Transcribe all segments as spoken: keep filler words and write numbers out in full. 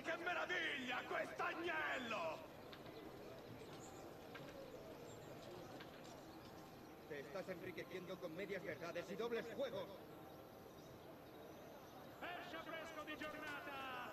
che meraviglia, quest'agnello! Te estás enriqueciendo con medias verdades y dobles juegos. Esce fresco di giornata!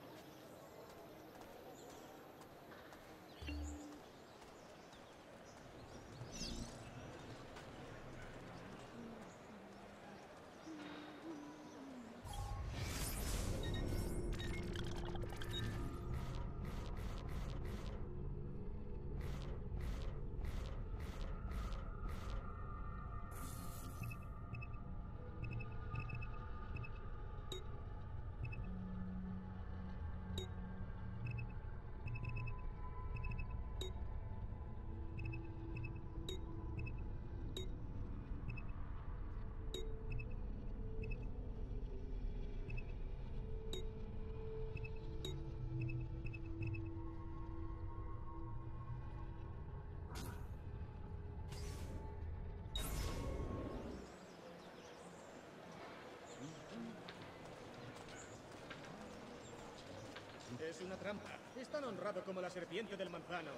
Es una trampa. Es tan honrado como la serpiente del manzano.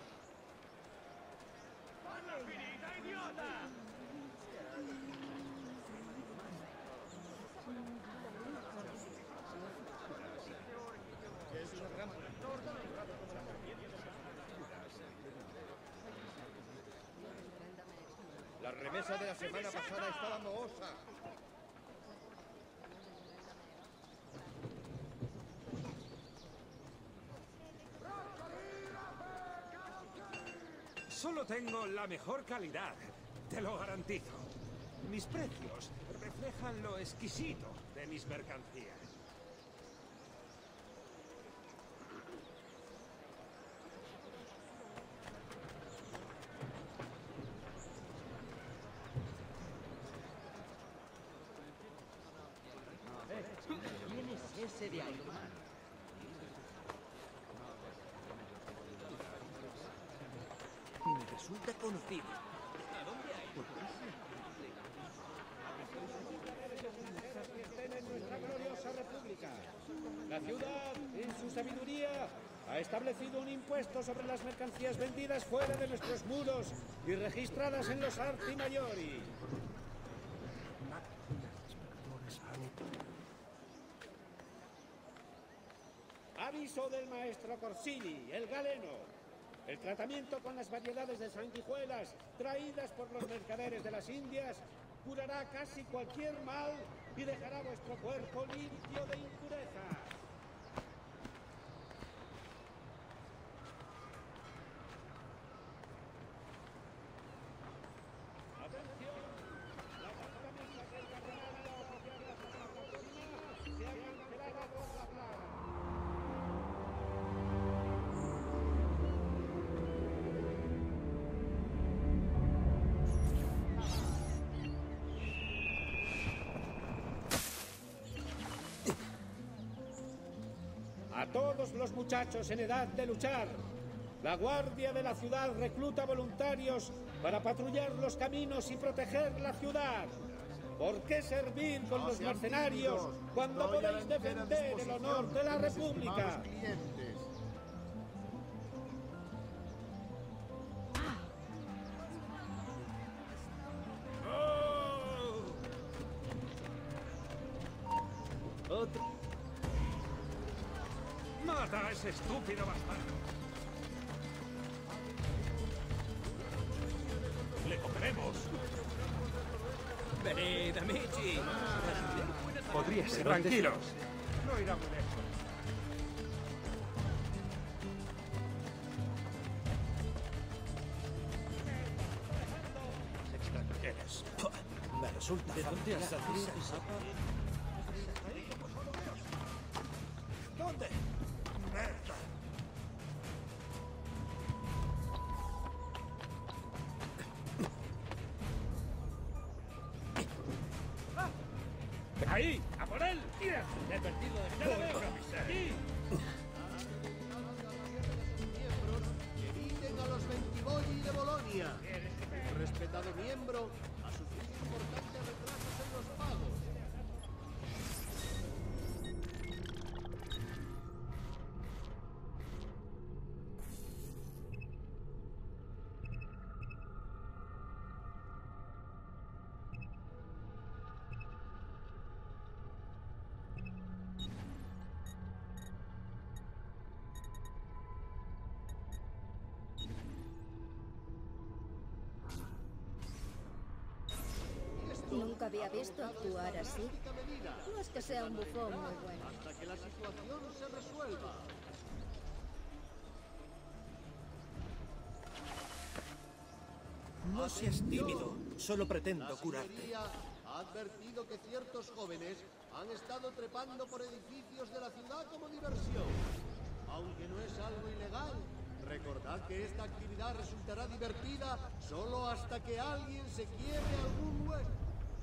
¡Falla finita, idiota! Es una trampa. Tan honrado como la serpiente del manzano. La remesa de la semana pasada estaba mohosa. Solo tengo la mejor calidad, te lo garantizo. Mis precios reflejan lo exquisito de mis mercancías. ¿Quién es ese de ahí? Me resulta conocido. ¿A dónde hay? En nuestra gloriosa república. La ciudad, en su sabiduría, ha establecido un impuesto sobre las mercancías vendidas fuera de nuestros muros y registradas en los Arti Maiori. Aviso del maestro Corsini, el galeno. El tratamiento con las variedades de sanguijuelas traídas por los mercaderes de las Indias curará casi cualquier mal y dejará vuestro cuerpo limpio de impureza. Atención, las acciones del cardenal y la oficial de la Santa Católica se han cancelado por la plaga. A todos los muchachos en edad de luchar, la Guardia de la Ciudad recluta voluntarios para patrullar los caminos y proteger la ciudad. ¿Por qué servir con los mercenarios cuando podéis defender el honor de la República? Otro. ¡Mata a ese estúpido bastardo! ¡Le cogeremos! ¡Venid, amici! Podría ser. Tranquilos. No irá muy lejos. ¿Eres? Me resulta. ¿De dónde has salido esa? ¿Dónde? ¡Merda! ¡Ahí! ¡A por él! ¡Tira! ¡Le he advertido de que ¡aquí! Eviten a los Bentivogli de Bolonia. Un respetado miembro ha sufrido importantes retrasos en los pagos. Nunca había visto actuar así. No es que sea un bufón muy bueno. hasta que la situación se resuelva. No seas tímido. Solo pretendo La curarte. Signoría ha advertido que ciertos jóvenes han estado trepando por edificios de la ciudad como diversión. Aunque no es algo ilegal, recordad que esta actividad resultará divertida solo hasta que alguien se quiebre algún hueso.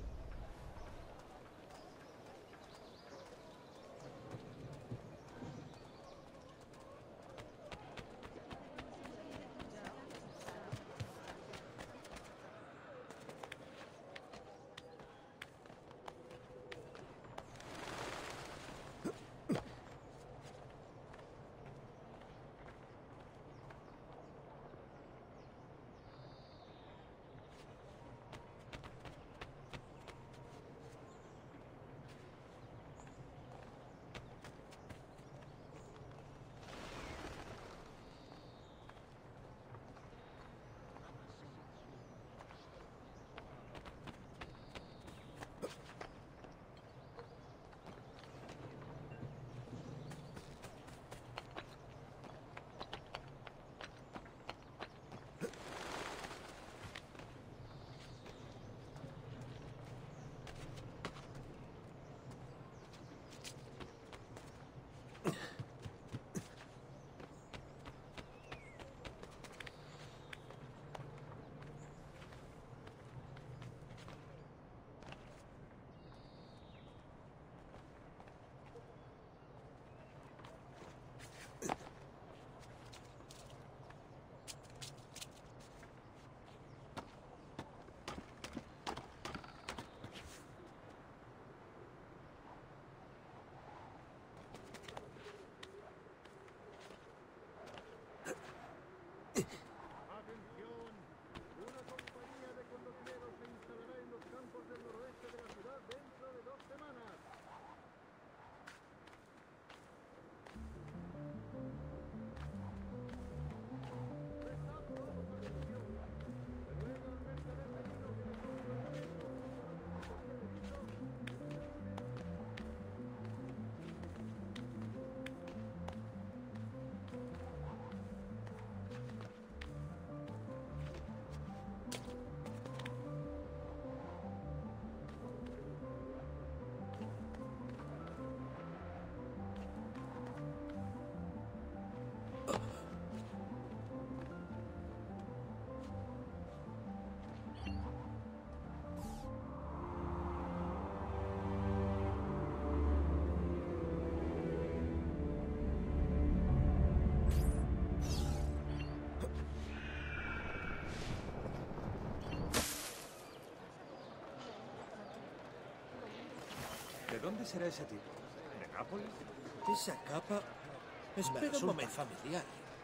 ¿De dónde será ese tipo? ¿De Nápoles? Esa capa... Espera un momento. Familiar.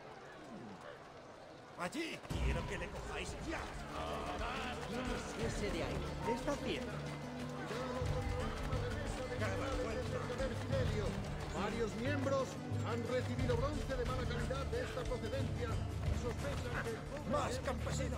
¡Allí! ¡Quiero que le cojáis ya! Ese de ahí. ¿Qué está haciendo? Varios miembros han recibido bronce de mala calidad de esta procedencia y sospechan que... ¡Más campesinos!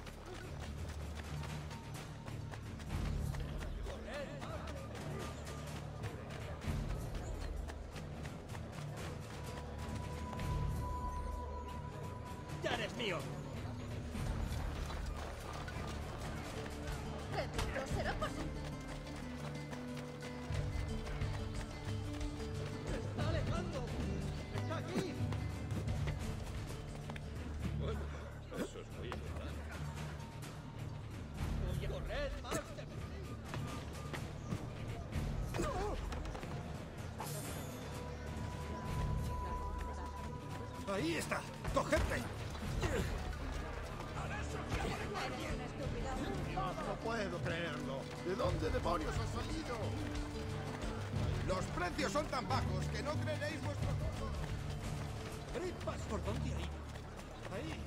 ¡Ya eres mío! ¿Qué duro será posible? ¡Está alejando! ¡Está aquí! Bueno, eso es muy importante. ¡Voy a correr más de ¡Ahí está! ¡Cogedle! No puedo creerlo. ¿De dónde demonios ha salido? Los precios son tan bajos que no creeréis vuestros ojos. ¡Tripas! ¿Por dónde hay? ¡Ahí!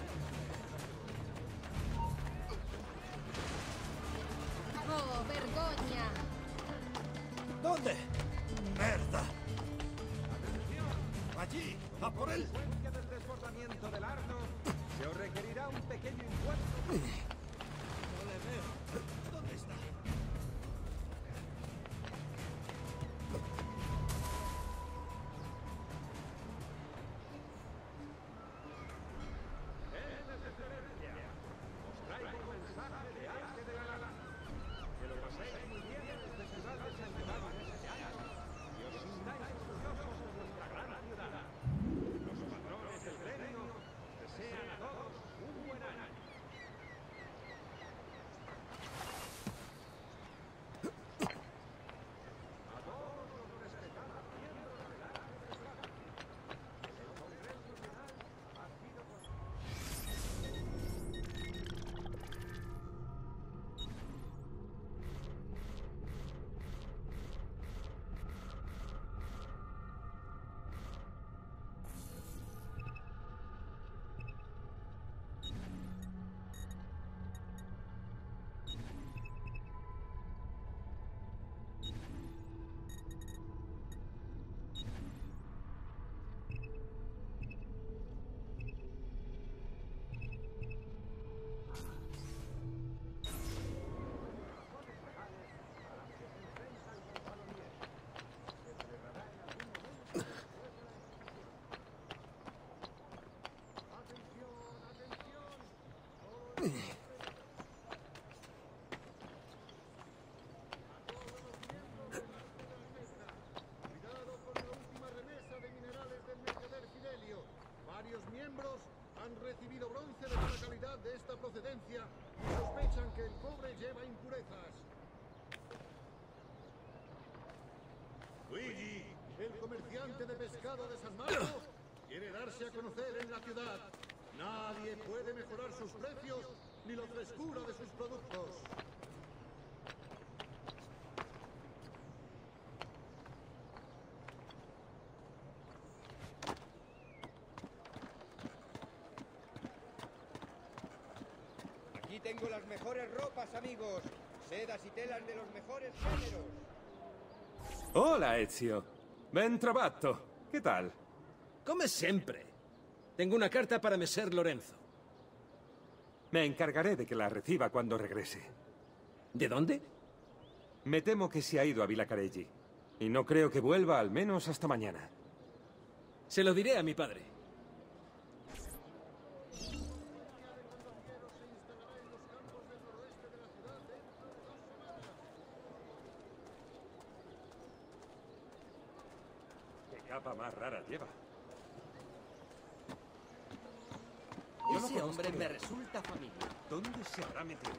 ¡Oh, vergoña! ¿Dónde? ¡Merda! ¡Allí! ¡A por él! En consecuencia del desbordamiento del Arno, se os requerirá un pequeño impuesto. No le veo. ¿Dónde está? Cuidado con la última remesa de minerales del mercader Fidelio. Varios miembros han recibido bronce de buena calidad de esta procedencia y sospechan que el cobre lleva impurezas. Luigi, el comerciante de pescado de San Marco, quiere darse a conocer en la ciudad. Nadie puede mejorar sus precios ni la frescura de sus productos. Aquí tengo las mejores ropas, amigos. Sedas y telas de los mejores géneros. Hola, Ezio. Ben trovato. Che tal? Come sempre. Tengo una carta para Messer Lorenzo. Me encargaré de que la reciba cuando regrese. ¿De dónde? Me temo que se ha ido a Villacareggi. Y no creo que vuelva al menos hasta mañana. Se lo diré a mi padre. ¿Qué capa más rara lleva? Ese hombre me resulta familiar. ¿Dónde se habrá metido?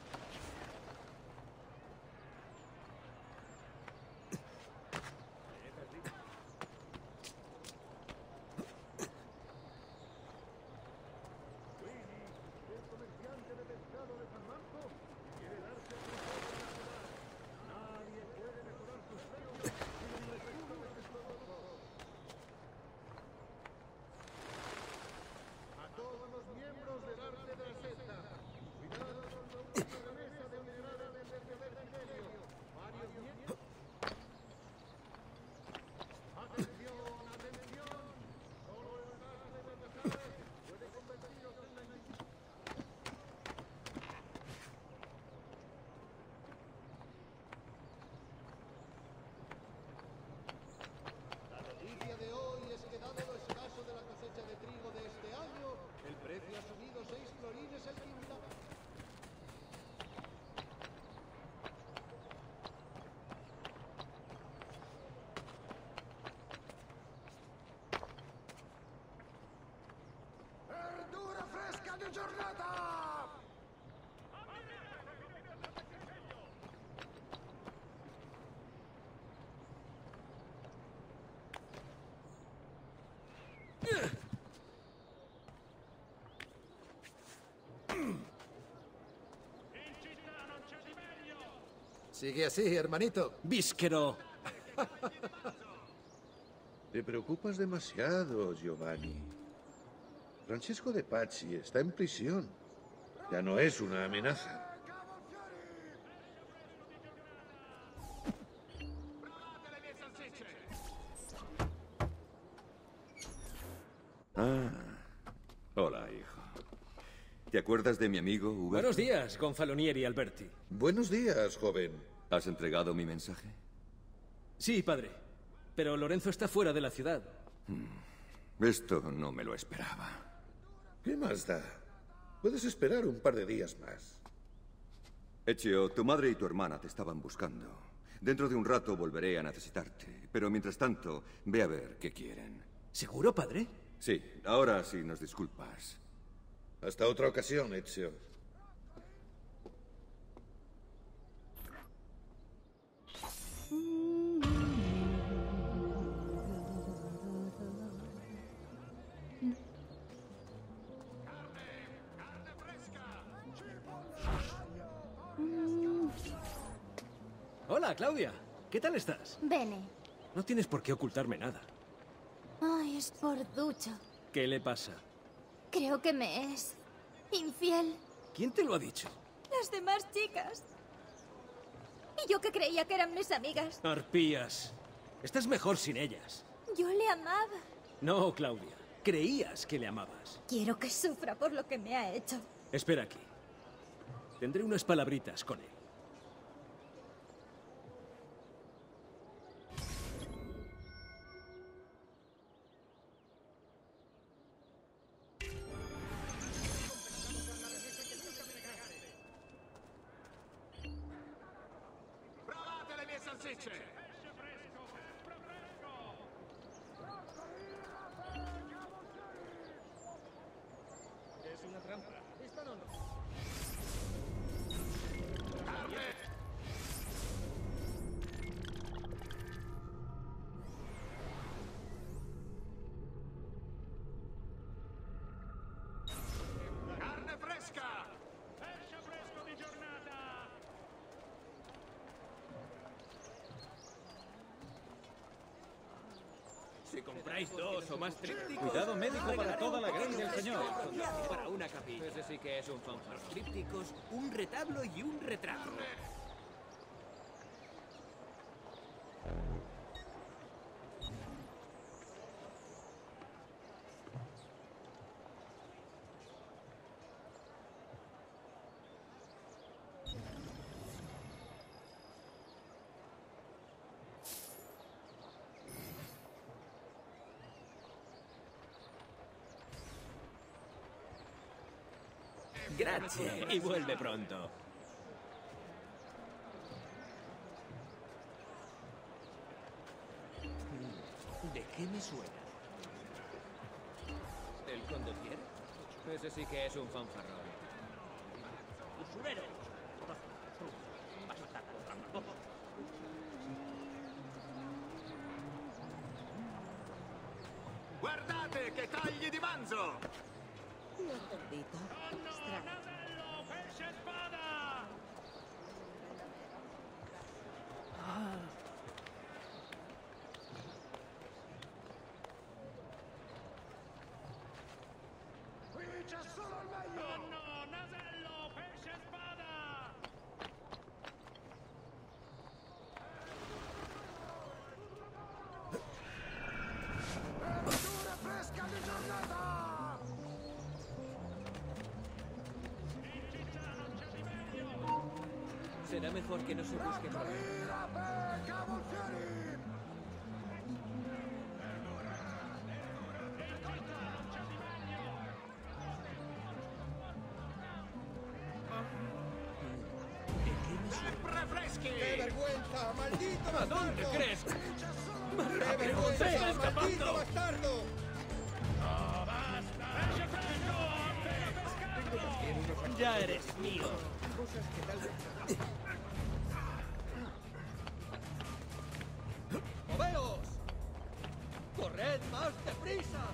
Giornata! Sigue así, hermanito. Vísquero. Te preocupas demasiado, Giovanni. Francesco de Pazzi está en prisión. Ya no es una amenaza. Ah. Hola, hijo. ¿Te acuerdas de mi amigo Huberto? Buenos días, Gonfalonieri Alberti. Buenos días, joven. ¿Has entregado mi mensaje? Sí, padre. Pero Lorenzo está fuera de la ciudad. Hmm. Esto no me lo esperaba. ¿Qué más da? Puedes esperar un par de días más. Ezio, tu madre y tu hermana te estaban buscando. Dentro de un rato volveré a necesitarte. Pero mientras tanto, ve a ver qué quieren. ¿Seguro, padre? Sí, ahora sí nos disculpas. Hasta otra ocasión, Ezio. Hola, Claudia. ¿Qué tal estás? Bene. No tienes por qué ocultarme nada. Ay, es por ducho. ¿Qué le pasa? Creo que me es infiel. ¿Quién te lo ha dicho? Las demás chicas. Y yo que creía que eran mis amigas. Arpías. Estás mejor sin ellas. Yo le amaba. No, Claudia. Creías que le amabas. Quiero que sufra por lo que me ha hecho. Espera aquí. Tendré unas palabritas con él. dice? Es una trampa. Esta no. Carne fresca. Pesce fresco di giornata. Si compráis dos o más trípticos... Cuidado médico para toda la grey del señor. Para una capilla. Ese sí que es un fanfarrón. Los trípticos, un retablo y un retrato. Gracias. Y vuelve pronto. ¿De qué me suena? ¿El condotier? Ese sí que es un fanfarrón. ¡Usurero! Guardate che tagli di manzo! Lo perdito. Strano. Nasello, pesce spada. Qui c'è solo il meglio! Nonno, nasello, pesce spada. Verdura fresca di giornata! Será mejor que no se busque por ahí. Rape, cavolfieri! Sempre freschi! ¡Qué vergüenza! ¡Maldito ¿A bastardo! dónde crees? ¡Qué vergüenza! ¡Se está escapando! ¡Maldito bastardo! No, basta. Pesce fresco, appena pescato. Ya eres mío. Cosas que tal vez... ¡Moveos! ¡Corred más deprisa!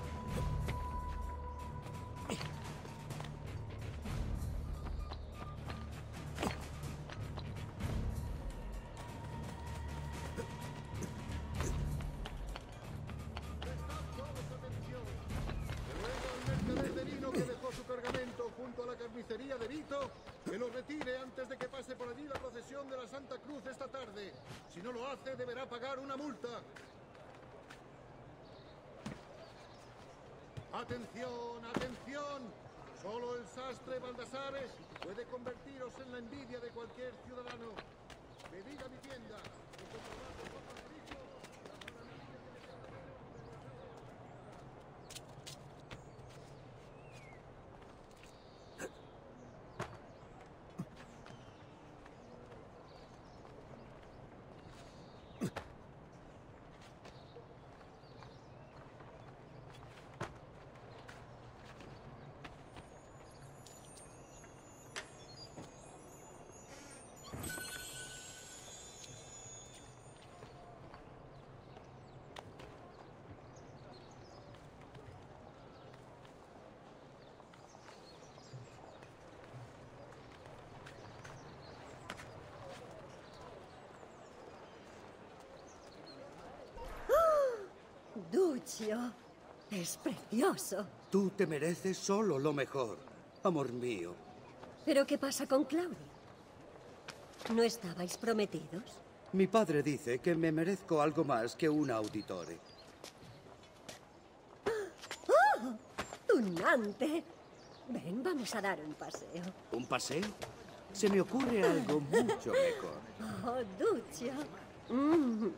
El de vino que dejó su cargamento junto a la carnicería de Vito, que lo retire antes de que pase por allí la procesión de la Santa Cruz esta tarde. Si no lo hace, deberá pagar una multa. ¡Atención, atención! Solo el sastre Baldasares puede convertiros en la envidia de cualquier ciudadano. Venid a mi tienda. y comprobad que son más ricos. Duccio, es precioso. Tú te mereces solo lo mejor, amor mío. ¿Pero qué pasa con Claudia? ¿No estabais prometidos? Mi padre dice que me merezco algo más que un auditore. ¡Oh! ¡Tunante! Ven, vamos a dar un paseo. ¿Un paseo? Se me ocurre algo mucho mejor. Oh, Duccio. Mm.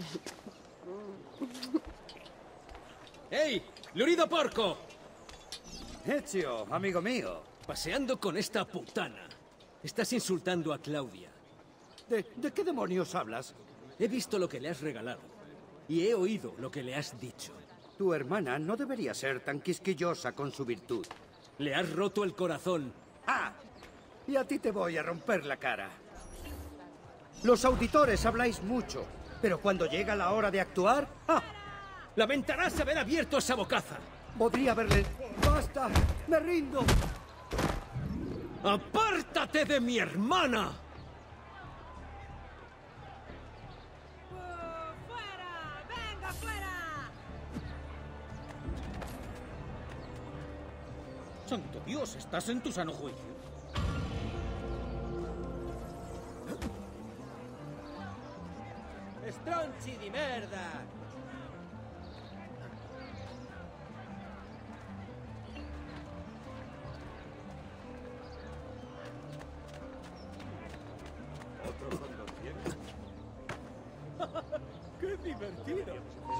¡Ey! ¡Lurido porco! Ezio, amigo mío. Paseando con esta putana. Estás insultando a Claudia. ¿De, de qué demonios hablas? He visto lo que le has regalado. Y he oído lo que le has dicho. Tu hermana no debería ser tan quisquillosa con su virtud. Le has roto el corazón. ¡Ah! Y a ti te voy a romper la cara. Los auditores habláis mucho, pero cuando llega la hora de actuar... ¡Ah! Lamentarás haber abierto esa bocaza. Podría haberle... ¡Basta! ¡Me rindo! ¡Apártate de mi hermana! ¡Fuera! ¡Venga, fuera! ¡Santo Dios! ¿Estás en tu sano juicio? Stronzi di merda! ¡Qué divertido!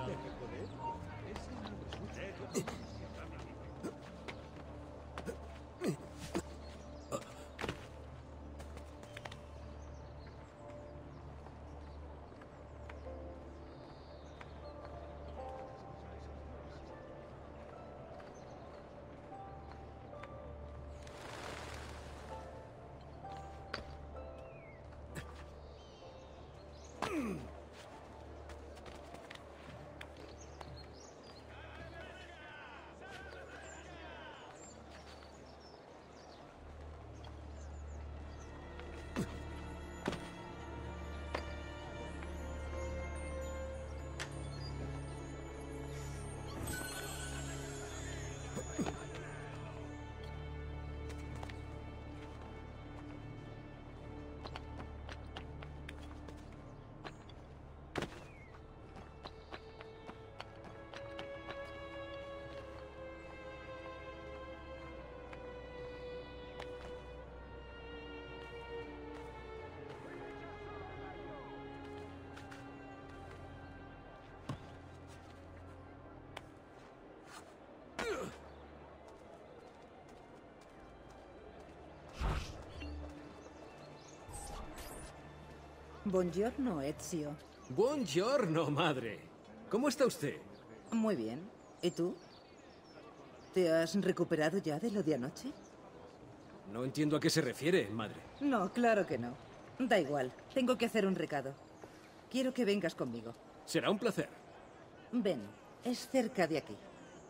Buongiorno, Ezio. Buongiorno, madre. ¿Cómo está usted? Muy bien. ¿Y tú? ¿Te has recuperado ya de lo de anoche? No entiendo a qué se refiere, madre. No, claro que no. Da igual. Tengo que hacer un recado. Quiero que vengas conmigo. Será un placer. Ven. Es cerca de aquí.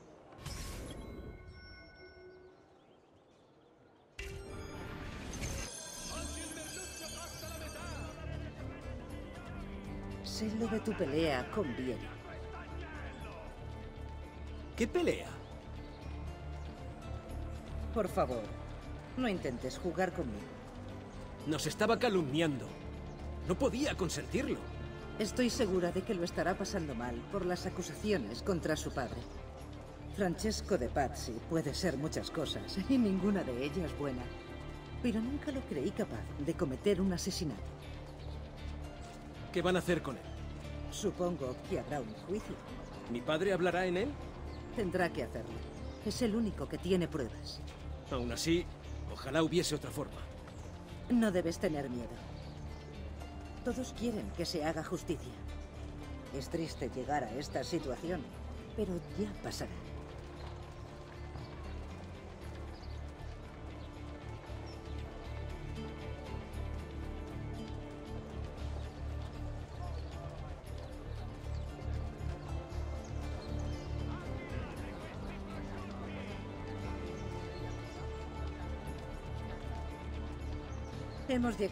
Sé lo de tu pelea con Vieri. ¿Qué pelea? Por favor, no intentes jugar conmigo. Nos estaba calumniando. No podía consentirlo. Estoy segura de que lo estará pasando mal por las acusaciones contra su padre. Francesco de Pazzi puede ser muchas cosas y ninguna de ellas buena. Pero nunca lo creí capaz de cometer un asesinato. ¿Qué van a hacer con él? Supongo que habrá un juicio. ¿Mi padre hablará en él? Tendrá que hacerlo. Es el único que tiene pruebas. Aún así, ojalá hubiese otra forma. No debes tener miedo. Todos quieren que se haga justicia. Es triste llegar a esta situación, pero ya pasará. Hemos llegado.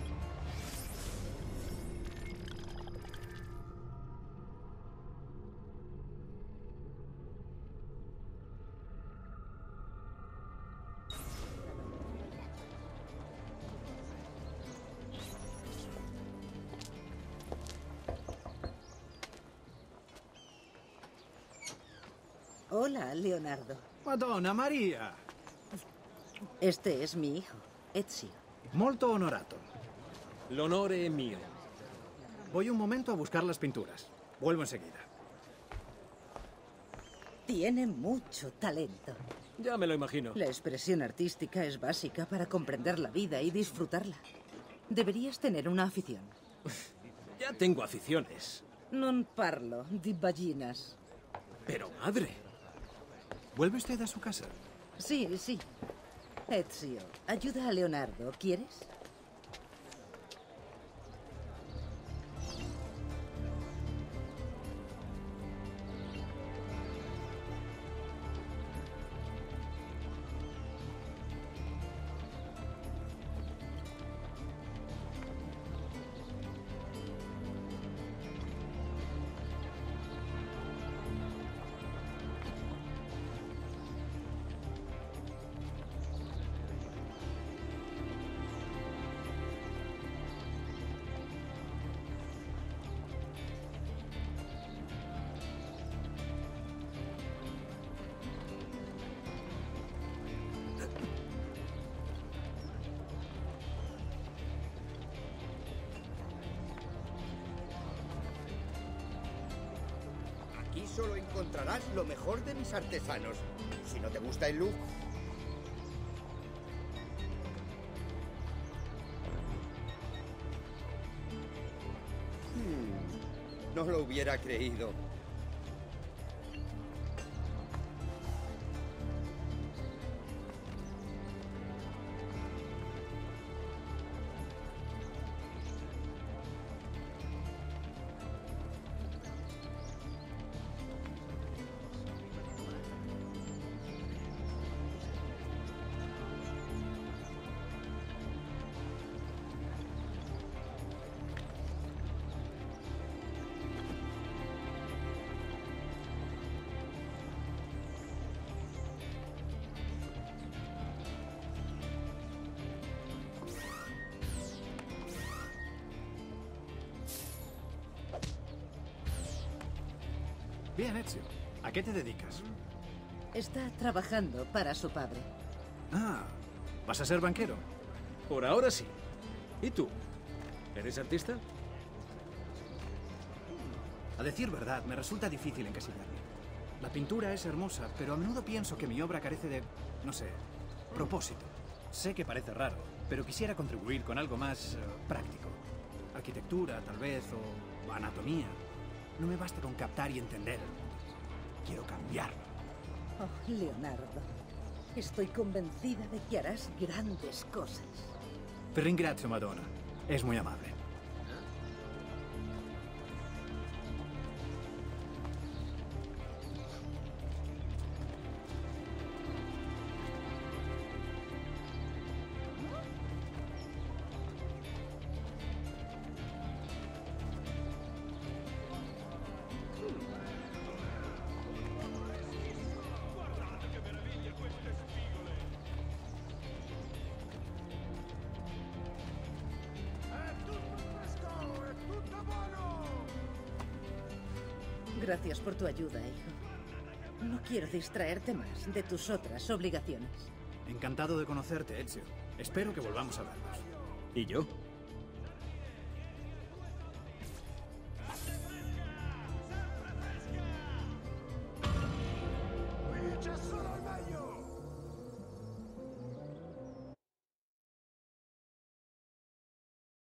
Hola, Leonardo. Madonna Maria! Este es mi hijo, Ezio. Molto onorato. L'onore è mio. Voy un momento a buscar las pinturas. Vuelvo enseguida. Tiene mucho talento. Ya me lo imagino. La expresión artística es básica para comprender la vida y disfrutarla. Deberías tener una afición. Ya tengo aficiones. Non parlo di ballinas. Pero, madre... ¿Vuelve usted a su casa? Sí, sí. Ezio, ayuda a Leonardo, ¿quieres? Aquí solo encontrarás lo mejor de mis artesanos. Si no te gusta el look... Hmm, no lo hubiera creído. Bien, Ezio. ¿A qué te dedicas? Está trabajando para su padre. Ah, ¿vas a ser banquero? Por ahora sí. ¿Y tú? ¿Eres artista? A decir verdad, me resulta difícil encasillarme. La pintura es hermosa, pero a menudo pienso que mi obra carece de, no sé, propósito. Sé que parece raro, pero quisiera contribuir con algo más eh, práctico. Arquitectura, tal vez, o anatomía. No me basta con captar y entender. Quiero cambiarlo. Oh, Leonardo. Estoy convencida de que harás grandes cosas. Te ringrazio, Madonna. Es muy amable. Gracias por tu ayuda, hijo. No quiero distraerte más de tus otras obligaciones. Encantado de conocerte, Ezio. Espero que volvamos a vernos. ¿Y yo? Qui c'è solo